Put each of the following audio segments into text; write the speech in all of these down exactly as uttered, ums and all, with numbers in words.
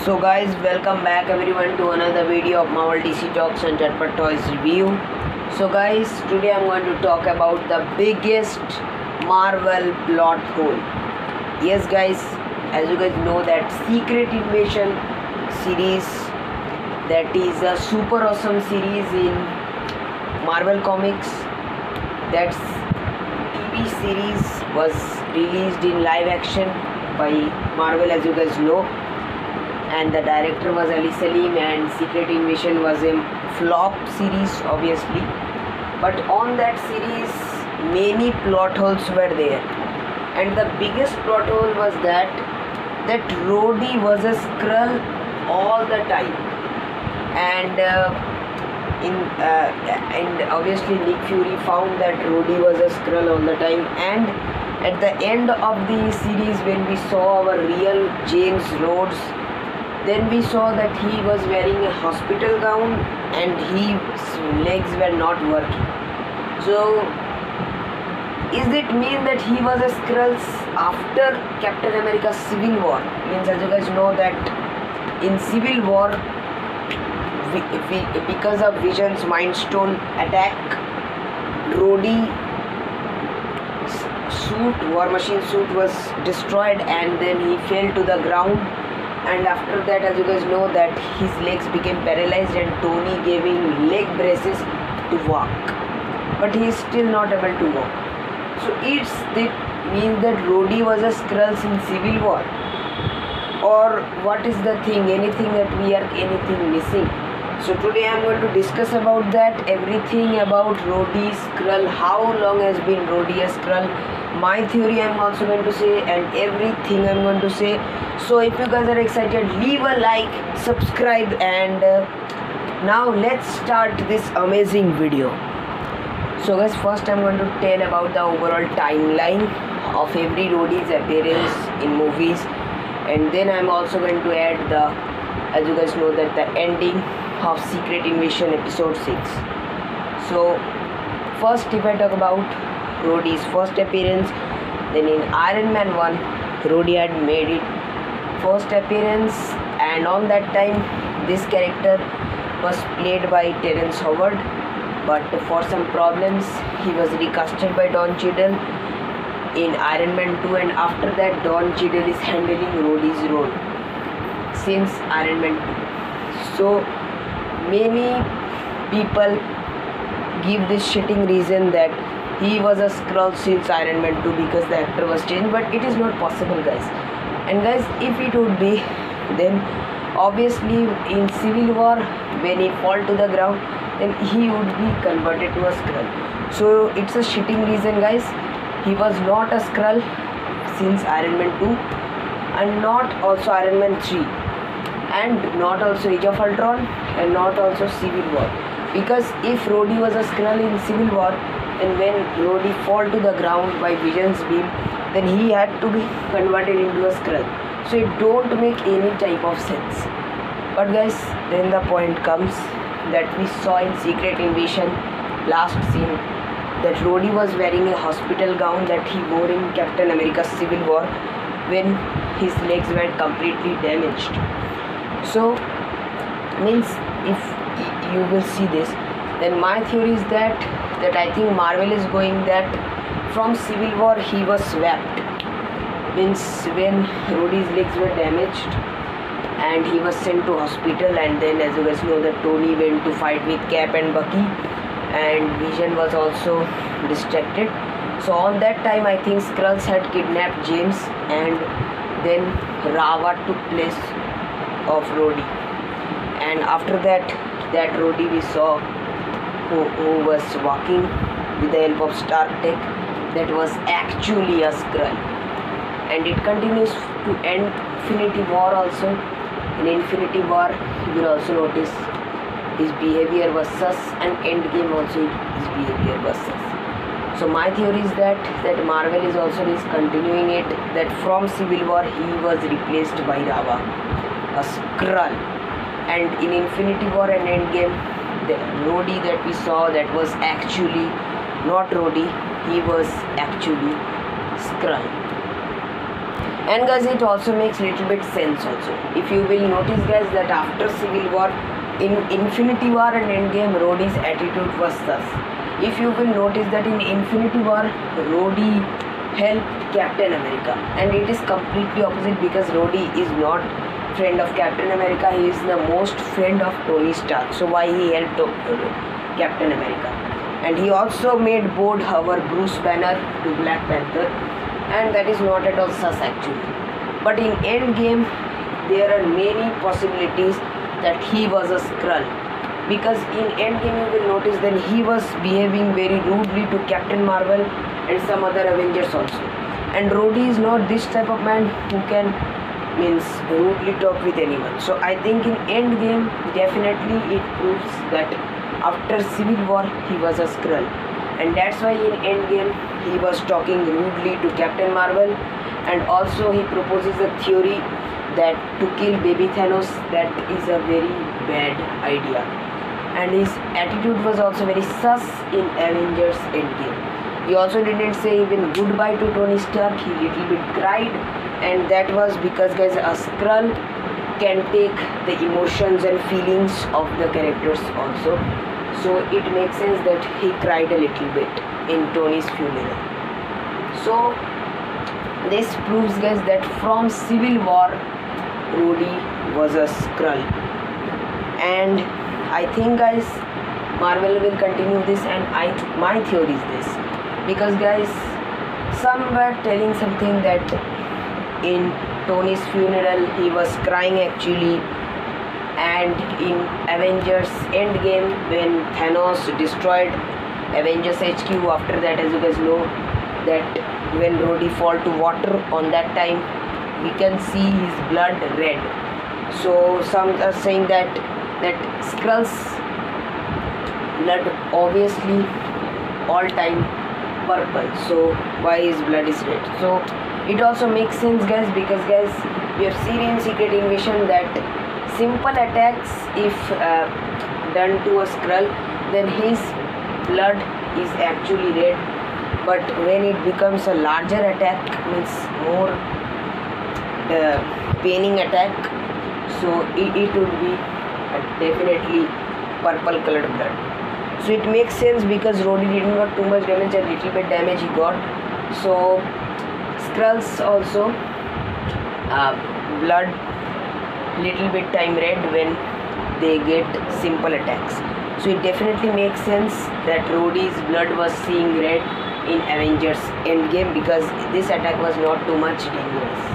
So guys, welcome back everyone to another video of Marvel D C Talks and Jetpack Toys review. So guys, today I'm going to talk about the biggest Marvel plot hole. Yes guys, as you guys know that Secret Invasion series, that is a super awesome series in Marvel Comics. That T V series was released in live action by Marvel, as you guys know, and the director was Ali Salim, and Secret Invasion was a flop series obviously, but on that series many plot holes were there, and the biggest plot hole was that that Rhodey was a Skrull all the time, and uh, in uh, and obviously Nick Fury found that Rhodey was a Skrull all the time, and at the end of the series when we saw our real James Rhodes, then we saw that he was wearing a hospital gown and his legs were not working. So is it mean that he was a Skrull after Captain America Civil War? Means, as you guys know that in Civil War, we, we, because of Vision's Mind Stone attack, Rhodey suit, War Machine suit was destroyed, and then he fell to the ground. And after that, as you guys know that his legs became paralyzed and Tony gave him leg braces to walk, but he is still not able to walk. So it's that means that Rhodey was a Skrull in Civil War, or what is the thing, anything that we are anything missing? So today I am going to discuss about that, everything about Rhodey Skrull, how long has been Rhodey a Skrull, my theory I am also going to say, and everything I am going to say. So if you guys are excited, leave a like, subscribe, and uh, now let's start this amazing video. So guys, first I'm going to tell about the overall timeline of every Rhodey's appearance in movies, and then I'm also going to add the, as you guys know that the ending of Secret Invasion episode six. So first, if I talk about Rhodey's first appearance, then in Iron Man one, Rhodey had made it first appearance, and on that time this character was played by Terrence Howard, but for some problems he was recasted by Don Cheadle in Iron Man two, and after that Don Cheadle is handling Rhodey's role since Iron Man two. So many people give this shitting reason that he was a Skrull since Iron Man two because the actor was changed, but it is not possible guys. And guys, if it would be, then obviously in Civil War when he fall to the ground, then he would be converted to a Skrull. So it's a shitting reason guys. He was not a Skrull since Iron Man two, and not also Iron Man three, and not also Age of Ultron, and not also Civil War. Because if Rhodey was a Skrull in Civil War, and when Rhodey fall to the ground by Vision's beam, then he had to be converted into a Skrull. So it don't make any type of sense. But guys, then the point comes that we saw in Secret Invasion last scene that Rhodey was wearing a hospital gown that he wore in Captain America Civil War when his legs were completely damaged. So means if you will see this, then my theory is that that I think Marvel is going that from Civil War he was swapped, means when Rhodey's legs were damaged and he was sent to hospital, and then as you guys know that Tony went to fight with Cap and Bucky, and Vision was also distracted. So on that time I think Skrulls had kidnapped James, and then Rava took place of Rhodey, and after that that Rhodey we saw who, who was walking with the help of Stark Tech, that was actually a Skrull. And it continues to Infinity War also. In Infinity War you will also notice his behavior was sus, and Endgame also his behavior was sus. So my theory is that that Marvel is also discontinuing it, that from Civil War he was replaced by Rava, a Skrull, and in Infinity War and Endgame the Rhodey that we saw, that was actually not Rhodey, he was actually Skrull. And guys, it also makes little bit sense also. If you will notice guys, that after Civil War, in Infinity War and Endgame, Rhodey's attitude was thus. If you will notice that in Infinity War, Rhodey helped Captain America, and it is completely opposite, because Rhodey is not friend of Captain America, he is the most friend of Tony Stark. So why he helped Captain America? And he also made bold our Bruce Banner to Black Panther, and that is not at all sus actually. But in Endgame, there are many possibilities that he was a Skrull, because in Endgame you will notice that he was behaving very rudely to Captain Marvel and some other Avengers also. And Rhodey is not this type of man who can means rudely talk with anyone. So I think in Endgame definitely it proves that after Civil War he was a Skrull, and that's why in Endgame he was talking rudely to Captain Marvel, and also he proposes a theory that to kill baby Thanos, that is a very bad idea. And his attitude was also very sus in Avengers Endgame. He also didn't say even goodbye to Tony Stark, he little bit cried, and that was because guys, a Skrull can take the emotions and feelings of the characters also. So it makes sense that he cried a little bit in Tony's funeral. So this proves guys that from Civil War, Rhodey was a Skrull. And I think guys, Marvel will continue this, and I my theory is this, because guys, some were telling something that in Tony's funeral he was crying actually, and in Avengers Endgame when Thanos destroyed Avengers H Q, after that, as you guys know, that when Rhodey fall to water, on that time we can see his blood red. So some are saying that that Skrull's blood obviously all time purple, so why his blood is red? So it also makes sense guys, because guys, we have seen in Secret Invasion that simple attacks, if uh, done to a Skrull, then his blood is actually red, but when it becomes a larger attack, means more uh, paining attack, so it, it would be uh, definitely purple colored blood. So it makes sense, because Rhodey didn't got too much damage, and little bit damage he got. So Skrulls also uh, blood little bit time red when they get simple attacks. So it definitely makes sense that Rhodey's blood was seeing red in Avengers Endgame, because this attack was not too much dangerous.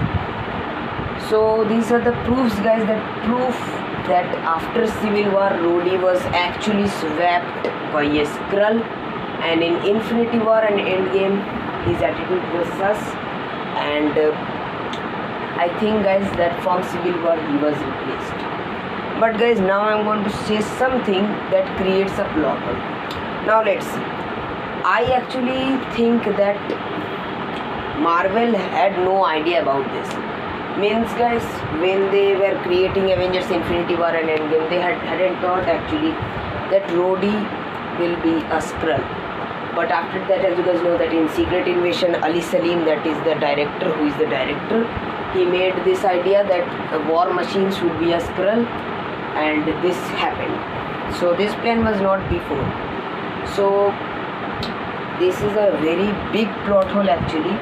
So these are the proofs guys, that proof that after Civil War, Rhodey was actually swapped by a Skrull, and in Infinity War and Endgame his attitude was sus, and uh, I think guys that from Civil War he was replaced. But guys, now I'm going to say something that creates a plot hole. Now let's see. I actually think that Marvel had no idea about this. Means guys, when they were creating Avengers Infinity War and Endgame, they had, hadn't thought actually that Rhodey will be a Skrull. But after that, as you guys know, that in Secret Invasion, Ali Salim, that is the director, who is the director, he made this idea that War Machines would be a Skrull, and this happened. So this plan was not before. So this is a very big plot hole actually.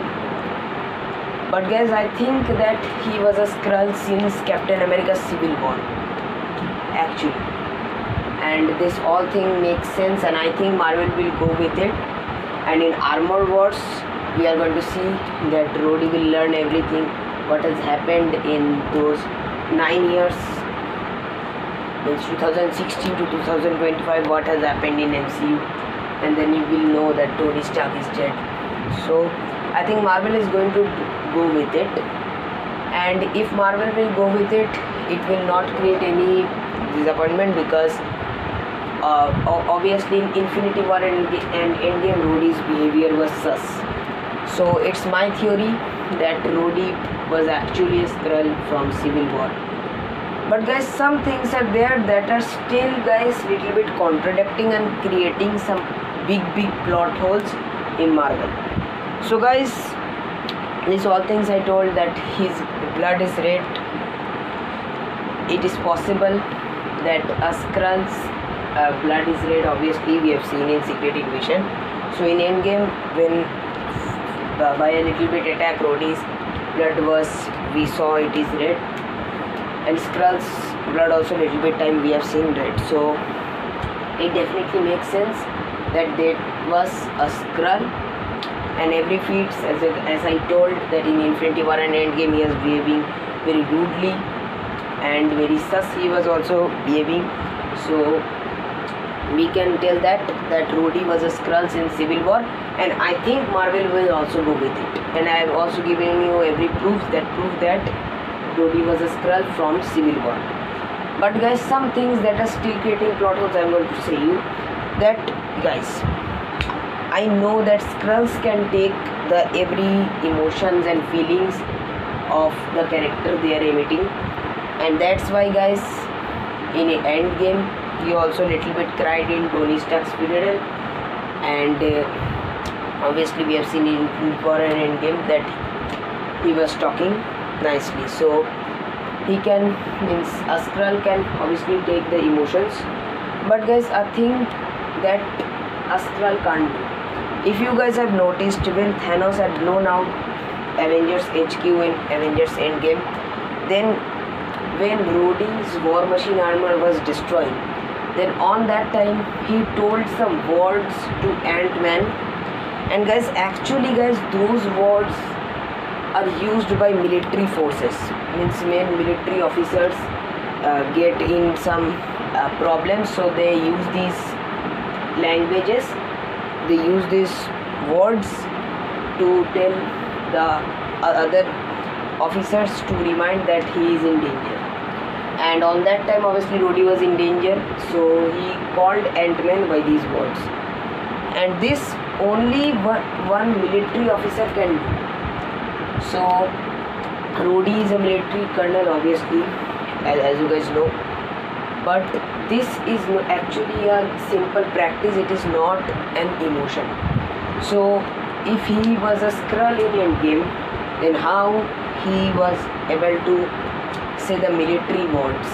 But guys, I think that he was a Skrull since Captain America Civil War actually, and this all thing makes sense, and I think Marvel will go with it. And in Armor Wars, we are going to see that Rhodey will learn everything what has happened in those nine years, means two thousand sixteen to two thousand twenty-five, what has happened in M C U, and then you will know that Tony Stark is dead. So I think Marvel is going to go with it, and if Marvel will go with it, it will not create any disappointment, because uh, obviously in Infinity War and, and Endgame, Rhodey's behavior was sus. So it's my theory that Rhodey was actually a Skrull from Civil War. But guys, some things are there that are still guys little bit contradicting and creating some big big plot holes in Marvel. So guys, these all things I told, that his blood is red. It is possible that a Skrull's uh, blood is red. Obviously we have seen in Secret Invasion. So in Endgame, when uh, by a little bit attack Rhodey's blood was, we saw it is red, and Skrull's blood also little bit time we have seen red. So it definitely makes sense that there was a Skrull, and every feat, as, a, as I told, that in Infinity War and Endgame he was behaving very rudely and very sus he was also behaving. So we can tell that that Rhodey was a Skrull in Civil War, and I think Marvel will also go with it. And I have also given you every proof that prove that Rhodey was a Skrull from Civil War. But guys, some things that are still creating plot holes, I am going to say you that guys, I know that Skrulls can take the every emotions and feelings of the character they are emitting, and that's why guys, in Endgame he also little bit cried in Tony Stark's funeral, and uh, obviously we have seen in Infinity War and Endgame that he was talking nicely. So he can, means a Skrull can obviously take the emotions, but guys, a thing that a Skrull can't do. If you guys have noticed, when Thanos had blown out Avengers H Q in Avengers Endgame, then when Rhodey's War Machine armor was destroying, then on that time he told some words to Ant-Man, and guys, actually guys, those words are used by military forces, means when military officers uh, get in some uh, problems, so they use these languages, they use these words to tell the other officers to remind that he is in danger. And on that time obviously Rhodey was in danger, so he called Ant-Man by these words, and this only one, one military officer can do. So Rhodey is a military colonel obviously, as, as you guys know, but this is actually a simple practice, it is not an emotion. So if he was a Skrull in Endgame, then how he was able to say the military words?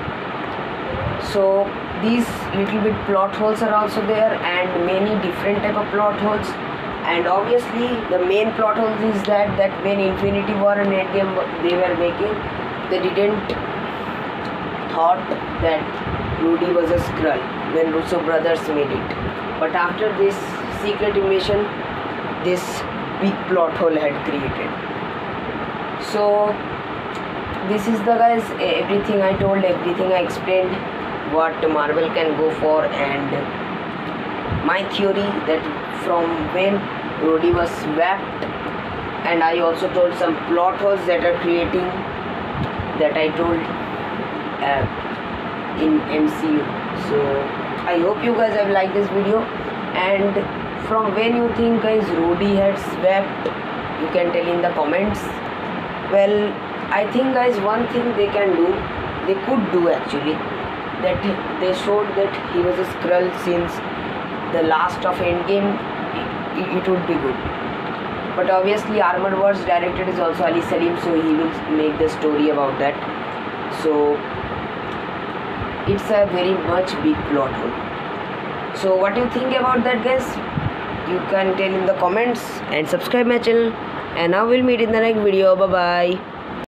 So these little bit plot holes are also there, and many different type of plot holes. And obviously the main plot hole is that that when Infinity War and Endgame they were making, they didn't thought that Rhodey was a Skrull when Russo brothers made it. But after this Secret Invasion, this big plot hole had created. So this is the guys, everything I told, everything I explained, what Marvel can go for, and my theory that from when Rhodey was swapped, and I also told some plot holes that are creating, that I told uh, in M C U. So I hope you guys have liked this video, and from when you think guys Rhodey had swapped, you can tell in the comments. Well, I think guys, one thing they can do, they could do actually, that they showed that he was a Skrull since the last of Endgame, it, it would be good. But obviously Armored Wars director is also Ali Salim, so he will make the story about that. So it's a very much big plot hole. So what do you think about that guys? You can tell in the comments, and subscribe my channel, and now we'll meet in the next video. Bye bye.